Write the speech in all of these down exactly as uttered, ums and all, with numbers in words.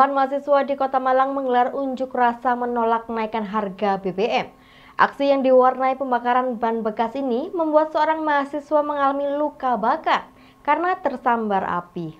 Puluhan mahasiswa di Kota Malang menggelar unjuk rasa menolak kenaikan harga B B M. Aksi yang diwarnai pembakaran ban bekas ini membuat seorang mahasiswa mengalami luka bakar karena tersambar api.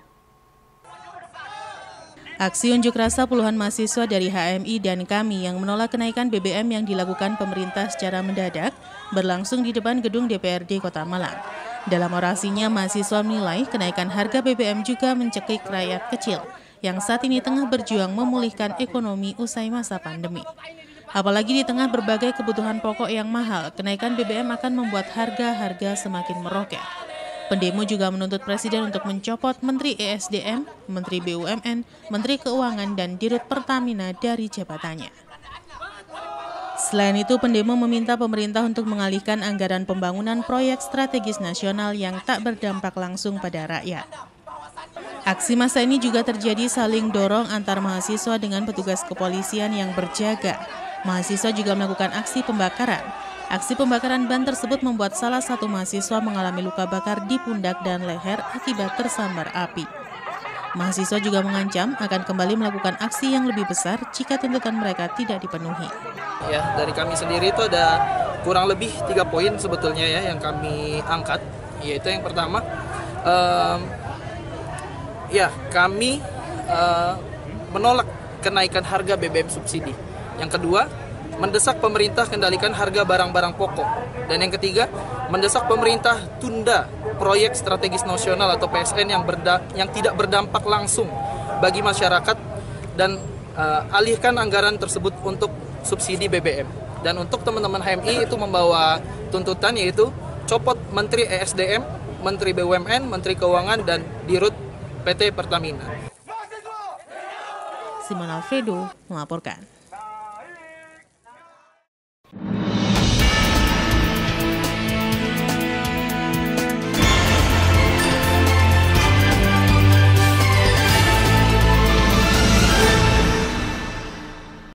Aksi unjuk rasa puluhan mahasiswa dari H M I dan KAMI yang menolak kenaikan B B M yang dilakukan pemerintah secara mendadak berlangsung di depan gedung D P R D Kota Malang. Dalam orasinya, mahasiswa menilai kenaikan harga B B M juga mencekik rakyat kecil yang saat ini tengah berjuang memulihkan ekonomi usai masa pandemi. Apalagi di tengah berbagai kebutuhan pokok yang mahal, kenaikan B B M akan membuat harga-harga semakin meroket. Pendemo juga menuntut Presiden untuk mencopot Menteri E S D M, Menteri B U M N, Menteri Keuangan, dan Dirut Pertamina dari jabatannya. Selain itu, pendemo meminta pemerintah untuk mengalihkan anggaran pembangunan proyek strategis nasional yang tak berdampak langsung pada rakyat. Aksi massa ini juga terjadi saling dorong antar mahasiswa dengan petugas kepolisian yang berjaga. Mahasiswa juga melakukan aksi pembakaran. Aksi pembakaran ban tersebut membuat salah satu mahasiswa mengalami luka bakar di pundak dan leher akibat tersambar api. Mahasiswa juga mengancam akan kembali melakukan aksi yang lebih besar jika tuntutan mereka tidak dipenuhi. Ya, dari kami sendiri itu ada kurang lebih tiga poin sebetulnya ya yang kami angkat, yaitu yang pertama, um, ya kami uh, menolak kenaikan harga B B M subsidi. Yang kedua, mendesak pemerintah kendalikan harga barang-barang pokok. Dan yang ketiga, mendesak pemerintah tunda proyek strategis nasional atau P S N yang berda yang tidak berdampak langsung bagi masyarakat dan uh, alihkan anggaran tersebut untuk subsidi B B M. Dan untuk teman-teman H M I itu membawa tuntutan yaitu copot Menteri E S D M, Menteri B U M N, Menteri Keuangan, dan Dirut P T Pertamina. Simon Alfredo melaporkan.